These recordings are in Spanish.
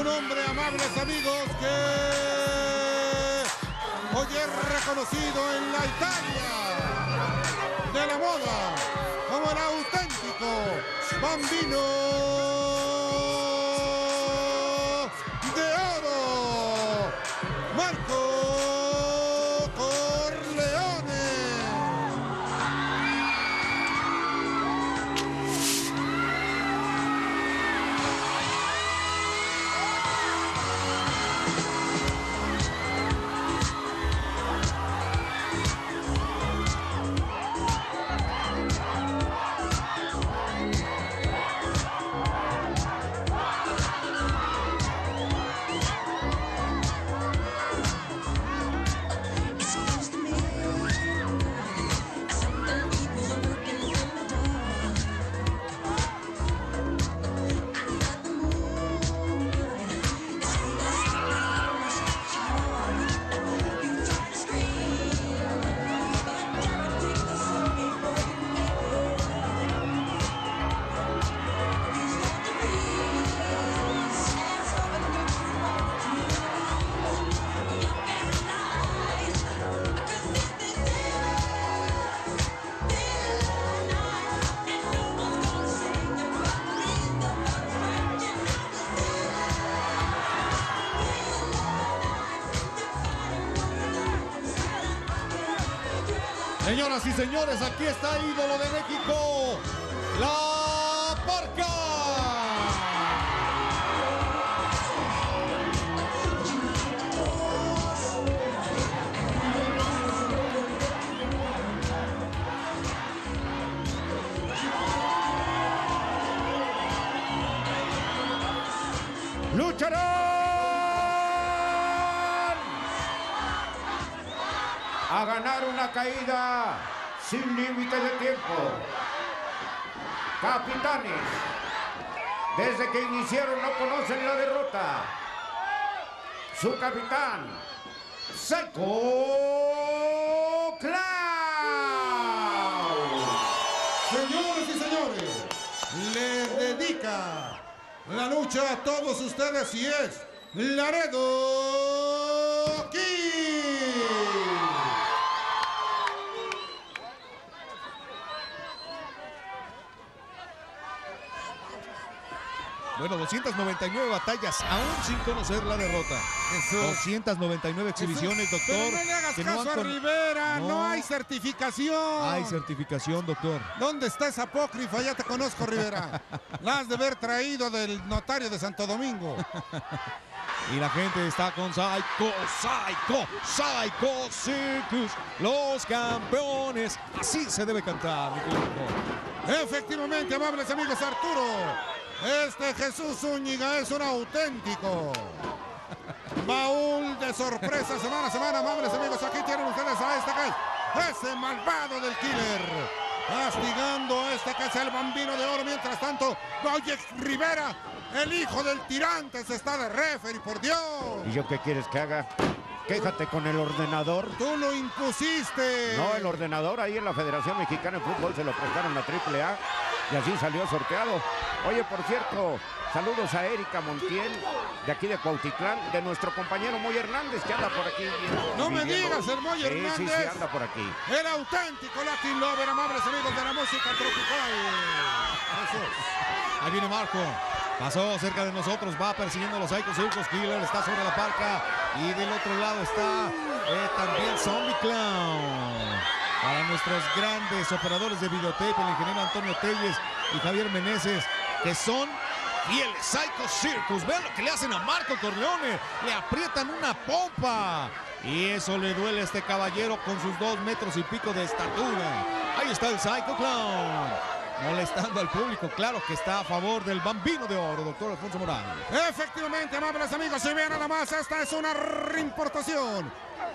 hombre, amables amigos, que hoy es reconocido en la Italia de la moda como el auténtico Bambino de Oro, Marco Corleone. Señoras y señores, aquí está ídolo de México, La Parca. Lucharán a ganar una caída sin límite de tiempo. Capitanes, desde que iniciaron no conocen la derrota. Su capitán, Psycho Clown. Señores y señores, les dedica la lucha a todos ustedes y es Laredo Kid. Bueno, 299 batallas, aún sin conocer la derrota. Eso. 299 exhibiciones, doctor. Pero no le hagas caso a Rivera, no hay certificación. Hay certificación, doctor. ¿Dónde está esa apócrifa? Ya te conozco, Rivera. La has de haber traído del notario de Santo Domingo. Y la gente está con Psycho Circus, los campeones. Así se debe cantar, mi querido. Efectivamente, amables amigos, Arturo. Este Jesús Zúñiga es un auténtico baúl de sorpresa semana a semana, amables amigos. Aquí tienen ustedes a este que es ese malvado del Killer, castigando a este que es el Bambino de Oro. Mientras tanto, oye, Rivera, el hijo del tirante, se está de referee, por Dios. ¿Y yo qué quieres que haga? Quéjate con el ordenador. Tú lo impusiste. No, el ordenador ahí en la Federación Mexicana de Fútbol se lo prestaron a AAA y así salió sorteado. Oye, por cierto, saludos a Erika Montiel, de aquí de Cuautitlán, de nuestro compañero Moy Hernández, que anda por aquí. No me digas, el Moy Hernández. Sí, anda por aquí. El auténtico Latin Lover, amables amigos de la música tropical. Eso. Ahí viene Marco. Pasó cerca de nosotros, va persiguiendo a los Psycho Circus Killer, está sobre la Parca. Y del otro lado está también Zombie Clown. Para nuestros grandes operadores de videotape, el ingeniero Antonio Telles y Javier Meneses, que son fieles. Psycho Circus, vean lo que le hacen a Marco Corleone, le aprietan una pompa. Y eso le duele a este caballero con sus 2 metros y pico de estatura. Ahí está el Psycho Clown, molestando al público. Claro que está a favor del Bambino de Oro, doctor Alfonso Morales. Efectivamente, amables amigos, si vean nada más, esta es una reimportación.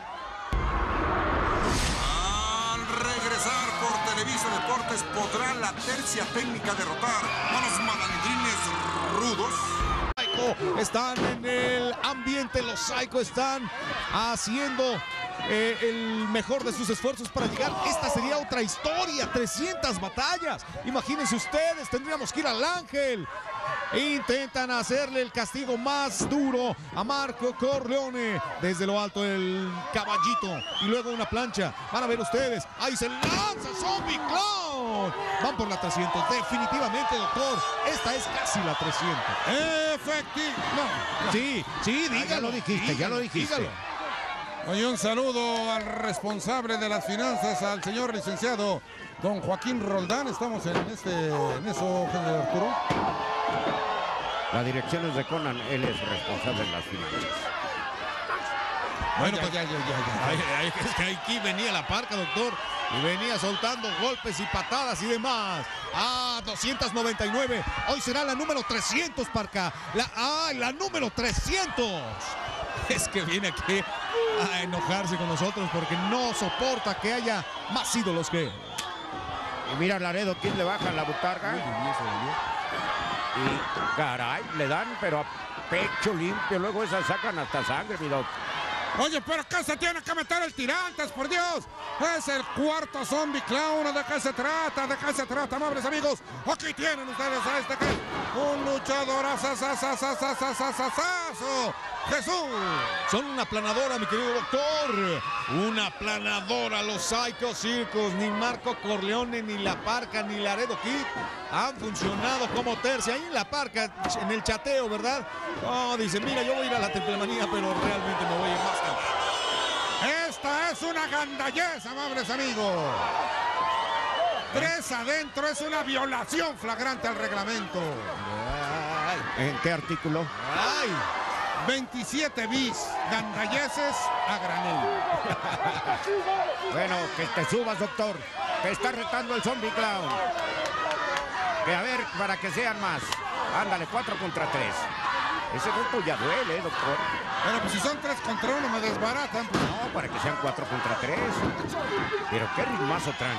Regresar por Televisa Deportes podrá la tercia técnica derrotar a los malandrines rudos. Están en el ambiente, los Psycho están haciendo el mejor de sus esfuerzos para llegar. Esta sería otra historia, 300 batallas. Imagínense ustedes, tendríamos que ir al Ángel. Intentan hacerle el castigo más duro a Marco Corleone desde lo alto del caballito y luego una plancha. Van a ver ustedes. Ahí se lanza Zombie Clown. Van por la 300. Definitivamente, doctor. Esta es casi la 300. Efectivo. No. Sí, dígalo. Ya lo dijiste, ya lo dijiste. Dígalo. Oye, un saludo al responsable de las finanzas, al señor licenciado don Joaquín Roldán. Estamos en eso, Arturo. La dirección es de Conan, él es responsable de las finanzas. Bueno, pues ya. Es que aquí venía la Parca, doctor, y venía soltando golpes y patadas y demás. 299. Hoy será la número 300, Parca. La número 300. Es que viene aquí a enojarse con nosotros porque no soporta que haya más ídolos que él. Y mira Laredo, ¿quién le baja la butarga? Y caray, le dan, pero a pecho limpio. Luego esas sacan hasta sangre, mi doc. Oye, pero acá se tiene que meter el Tirantes, por Dios. Es el cuarto Zombie Clown. ¿De qué se trata? ¿De qué se trata, amables amigos? Aquí tienen ustedes a este que es un luchador Jesús. Son una aplanadora, mi querido doctor. Una aplanadora, los Psycho Circus. Ni Marco Corleone, ni La Parca, ni Laredo Kid han funcionado como tercia. Ahí en La Parca, en el chateo, ¿verdad? Dice, mira, yo voy a ir a la Templemanía, pero realmente me voy a ir más tarde. Esta es una gandallez, amables amigos. 3 adentro, es una violación flagrante al reglamento. ¿En qué artículo? 27 bis, gandalleces a granel. Bueno, que te subas, doctor. Te está retando el Zombie Clown. Que a ver, para que sean más. Ándale, 4 contra 3. Ese golpe ya duele, doctor. Pero pues si son 3 contra 1 me desbaratan. Pues. No, para que sean 4 contra 3. Pero qué ritmazo traen,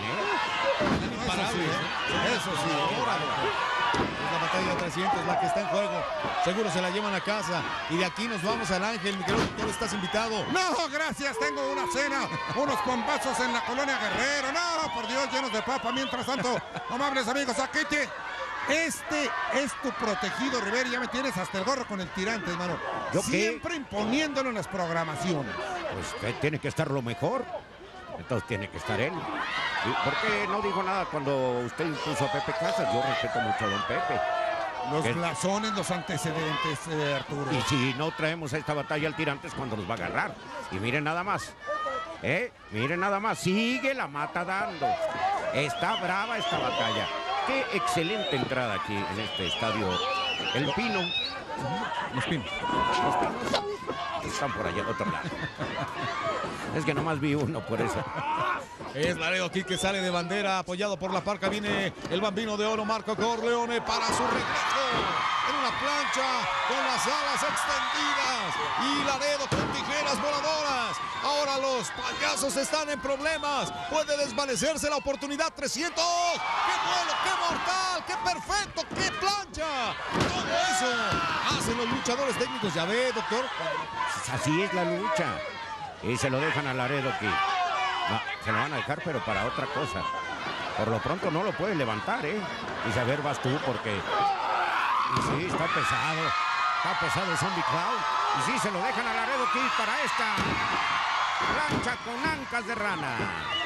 Eso sí. Es la batalla de 300 la que está en juego. Seguro se la llevan a casa. Y de aquí nos vamos al Ángel. Mi querido doctor, estás invitado. No, gracias. Tengo una cena. Unos bombazos en la colonia Guerrero. No, por Dios, llenos de papa. Mientras tanto, amables amigos, aquí este es tu protegido, Rivera. Ya me tienes hasta el gorro con el tirante, hermano. ¿Yo siempre qué? Imponiéndolo en las programaciones. Pues tiene que estar lo mejor. Entonces tiene que estar él. ¿Por qué no dijo nada cuando usted impuso a Pepe Casas? Yo respeto mucho a don Pepe. Los blasones, los antecedentes, Arturo. Y si no traemos a esta batalla al tirante es cuando nos va a agarrar. Y miren nada más. Miren nada más. Sigue la mata dando. Está brava esta batalla. Qué excelente entrada aquí en este estadio. El Pino. Los Pinos. Los Pinos están por allá al otro lado. Es que nomás vi uno, por eso. Es Laredo Kid que sale de bandera, apoyado por La Parca. Viene el Bambino de Oro, Marco Corleone, para su regreso. En una plancha, con las alas extendidas. Y Laredo con tijeras voladoras. Ahora los payasos están en problemas. Puede desvanecerse la oportunidad. 300. ¡Qué duelo! ¡Qué mortal! ¡Qué perfecto! ¡Qué plancha! Todo eso hacen los luchadores técnicos. Ya ve, doctor. Así es la lucha. Y se lo dejan a Laredo aquí. No, se lo van a dejar, pero para otra cosa. Por lo pronto no lo puede levantar, Y a ver, vas tú, porque... Y sí, está pesado. Está pesado el Zombie Clown. Y sí, se lo dejan a Laredo Kid para esta plancha con ancas de rana.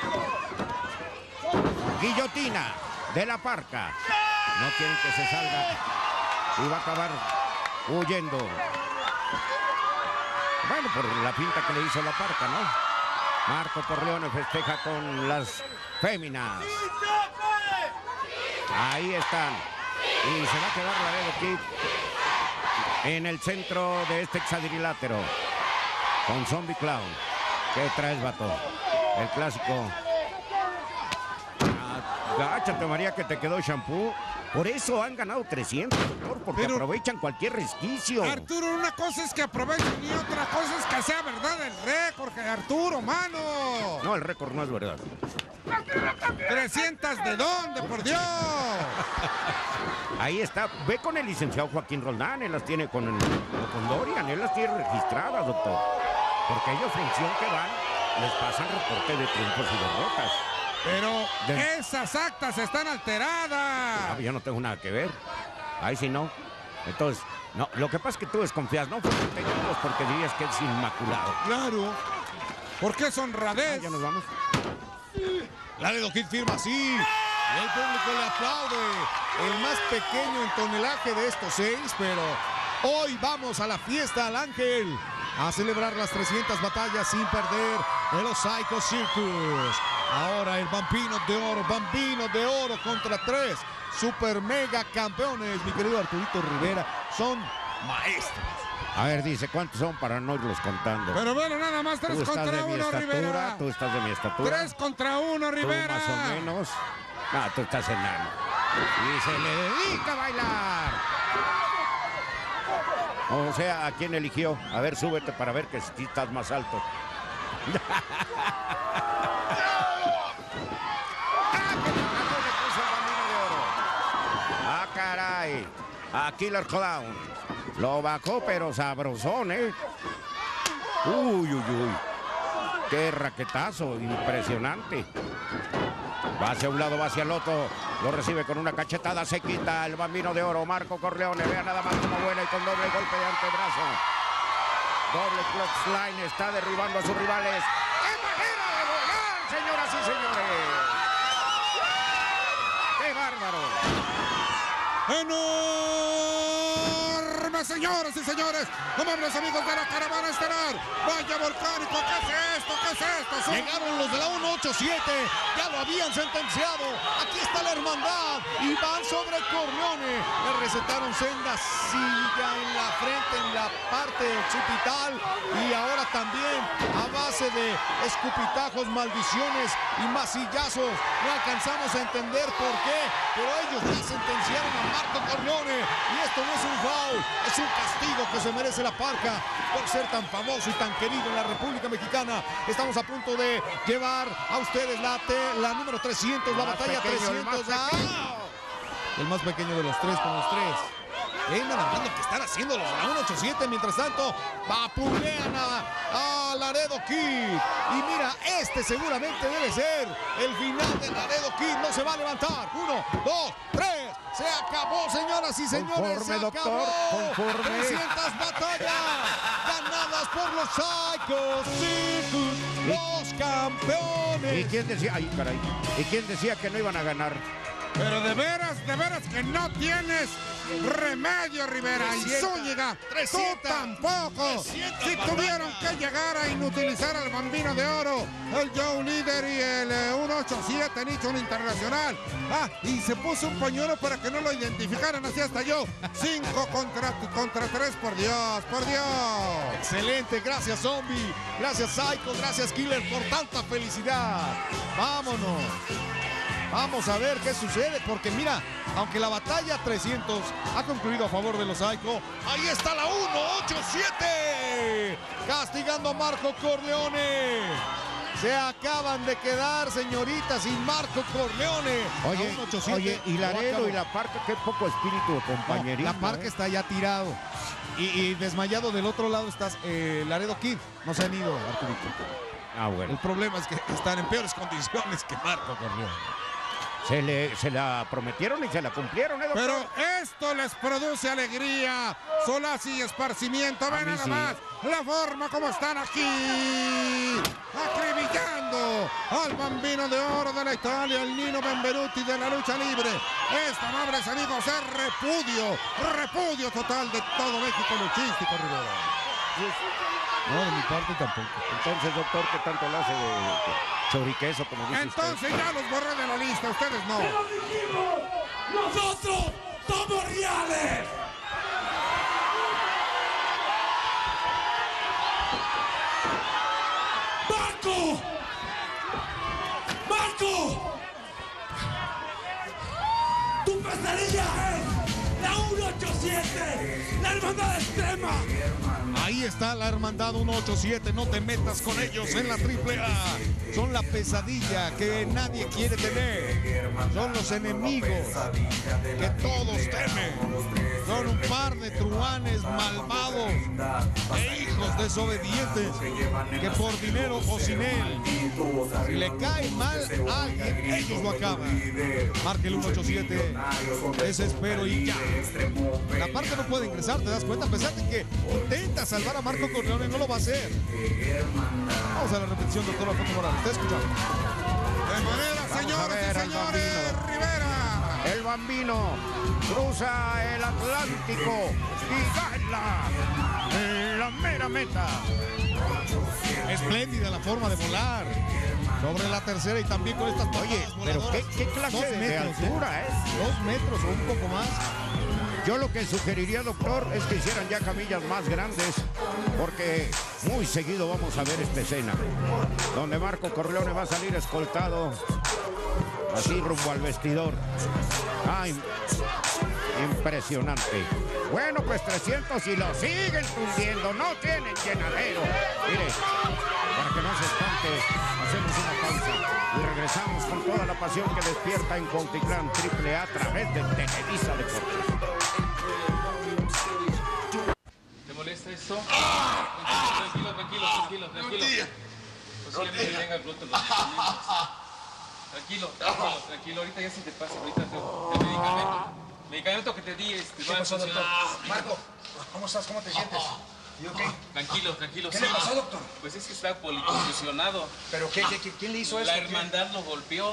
Guillotina de La Parca. No quieren que se salga. Y va a acabar huyendo. Bueno, por la pinta que le hizo La Parca, ¿no? Marco Corleone festeja con las féminas. Ahí están. Y se va a quedar Laredo Kid en el centro de este hexadrilátero. Con Zombie Clown. ¿Qué traes, vato? El clásico. Agáchate, María, que te quedó shampoo. Por eso han ganado 300, doctor, porque aprovechan cualquier resquicio. Arturo, una cosa es que aprovechen y otra cosa es que sea verdad el récord, Arturo, mano. No, el récord no es verdad. 300 de dónde, por Dios. Ahí está. Ve con el licenciado Joaquín Roldán. Él las tiene con Dorian. Él las tiene registradas, doctor. Porque ellos, función que van, les pasan reporte de triunfos y derrotas. Pero esas actas están alteradas. Yo no tengo nada que ver. Ahí sí no. Entonces, no, lo que pasa es que tú desconfías, no fue contenidos porque dirías que es inmaculado. Claro. ¿Por qué es honradez? Ya nos vamos. Laredo Kid firma así. Y el público le aplaude. El más pequeño en tonelaje de estos 6, pero hoy vamos a la fiesta al Ángel. A celebrar las 300 batallas sin perder de los Psycho Circus. Ahora el Bambino de Oro contra 3 super mega campeones. Mi querido Arturito Rivera, son maestros. A ver, dice, ¿cuántos son para no irlos contando? Pero bueno, nada más 3 contra 1, Rivera. Tú estás de mi estatura. 3 contra 1, Rivera. Tú más o menos. No, tú estás enano. Y se le dedica a bailar. O sea, ¿a quién eligió? A ver, súbete para ver que si estás más alto. ¡Ah, caray! A Killer Clown. Lo bajó, pero sabrosón, ¿eh? Uy, uy, uy. ¡Qué raquetazo! Impresionante. Va hacia un lado, va hacia el otro. Lo recibe con una cachetada. Se quita el Bambino de Oro. Marco Corleone. Vea nada más como buena y con doble golpe de antebrazo. Doble clothesline. Está derribando a sus rivales. ¡Qué manera de volar, señoras y señores! ¡Qué bárbaro! ¡Enorme, señoras y señores! Amables amigos de la caravana estelar. Vaya volcánico, ¿qué es esto? ¿Qué es esto? Llegaron los de la 187, ya lo habían sentenciado. Aquí está la hermandad y van sobre Corleone. Le recetaron senda silla en la frente, en la parte occipital, y ahora también a base de escupitajos, maldiciones y masillazos. No alcanzamos a entender por qué, pero ellos ya sentenciaron a Marco Corleone y esto no es un foul, es un castigo que se merece la Parca por ser tan famoso y tan querido en la República Mexicana. Estamos a punto de llevar a ustedes la número 300, la batalla pequeño, 300. El más pequeño de los 3 con los 3. Nada más lo que están haciendo los de la 187. Mientras tanto, vapulean a Laredo Kid. Y mira, este seguramente debe ser el final de Laredo Kid. No se va a levantar. 1, 2, 3. Se acabó, señoras y señores. Conforme, se doctor, acabó. conforme. 300 batallas ganadas por los Psycho Circus, los campeones. ¿Y quién decía? Ay, caray. ¿Y quién decía que no iban a ganar? Pero de veras que no tienes remedio, Rivera. Y 300, Zúñiga, 300, tú tampoco. 300 Si tuvieron que llegar a inutilizar al Bambino de Oro, el Joe Líder y el 187 Nichon Internacional. Y se puso un pañuelo para que no lo identificaran, así hasta yo. 5 contra 3, por Dios, por Dios. Excelente, gracias Zombie, gracias Psycho, gracias Killer por tanta felicidad. Vámonos. Vamos a ver qué sucede, porque mira, aunque la batalla 300 ha concluido a favor de los Psycho, ahí está la 187, castigando a Marco Corleone. Se acaban de quedar, señoritas, sin Marco Corleone. Oye, y Laredo y la Parca, qué poco espíritu de compañerismo. La Parca está ya tirado. Y desmayado del otro lado está Laredo Kid. No se han ido, Arturito. Bueno. El problema es que están en peores condiciones que Marco Corleone. Se la prometieron y se la cumplieron, doctor? Pero esto les produce alegría, solaz y esparcimiento. Ven nada más la forma como están aquí, acribillando al Bambino de Oro de la Italia, el Nino Benvenuti de la lucha libre. Amables amigos, es repudio total de todo México luchístico, Rivera. No, de mi parte tampoco. Entonces, doctor, ¿qué tanto le hace de choriqueso, como dice Entonces ya los borré de la lista, ustedes no. Pero dijimos, nosotros somos reales. ¡Marco! ¡Tu pesadilla es la 187! ¡La hermandad extrema! Ahí está la hermandad 187, no te metas con ellos en la AAA. Son la pesadilla que nadie quiere tener. Son los enemigos que todos temen. Son un par de truanes malvados e hijos desobedientes que por dinero o sin él, si le cae mal a alguien, ellos lo acaban. Marque el 187. Desespero y ya. La parte no puede ingresar, ¿te das cuenta? A pesar de que intenta salvar a Marco Corleone, no lo va a hacer. Vamos a la repetición, doctor Alfonso Morales. Te escuchamos. De manera, señores y señores, Rivera. El Bambino cruza el Atlántico y gana la mera meta. Espléndida la forma de volar sobre la tercera y también con estas patadas. Oye, pero voladoras. qué clase de altura, 2 metros o un poco más. Yo lo que sugeriría, doctor, es que hicieran ya camillas más grandes, porque muy seguido vamos a ver esta escena, donde Marco Corleone va a salir escoltado, así rumbo al vestidor. Ay, impresionante. Bueno, pues 300 y lo siguen tundiendo, no tienen llenadero. Mire, para que no se espante, hacemos una pausa y regresamos con toda la pasión que despierta en Cuautitlán AAA a través de Televisa Deportes. ¿Te molesta esto? Tranquilo. Posiblemente venga el brote de los medicamentos. Tranquilo. Ahorita ya se te pasa. Ahorita el medicamento que te di ¿Qué pasó, doctor? Marco, ¿cómo estás? ¿Cómo te sientes? ¿You okay? Tranquilo. ¿Qué le pasó, doctor? Pues es que está policontusionado. ¿Pero quién le hizo eso? La hermandad lo golpeó.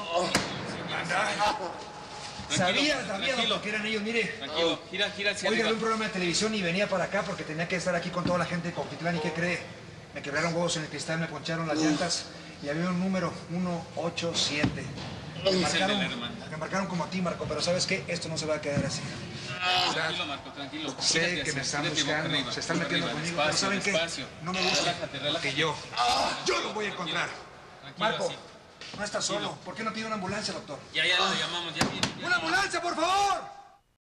Sabía, Tranquilo. doctor, que eran ellos, mire. Tranquilo, gira hacia Hoy arriba. grabé un programa de televisión y venía para acá porque tenía que estar aquí con toda la gente de Cuautitlán. ¿Y qué cree? Me quebraron huevos en el cristal, me poncharon las llantas y había un número 187. Me marcaron como a ti, Marco, pero ¿sabes qué? Esto no se va a quedar así. Tranquilo, Marco, tranquilo. Sé que me están buscando, se están metiendo conmigo, pero ¿saben qué? No me gusta que yo lo voy a encontrar. Marco, no estás solo. ¿Por qué no pide una ambulancia, doctor? Ya lo llamamos, ya viene. ¡Una ambulancia, por favor!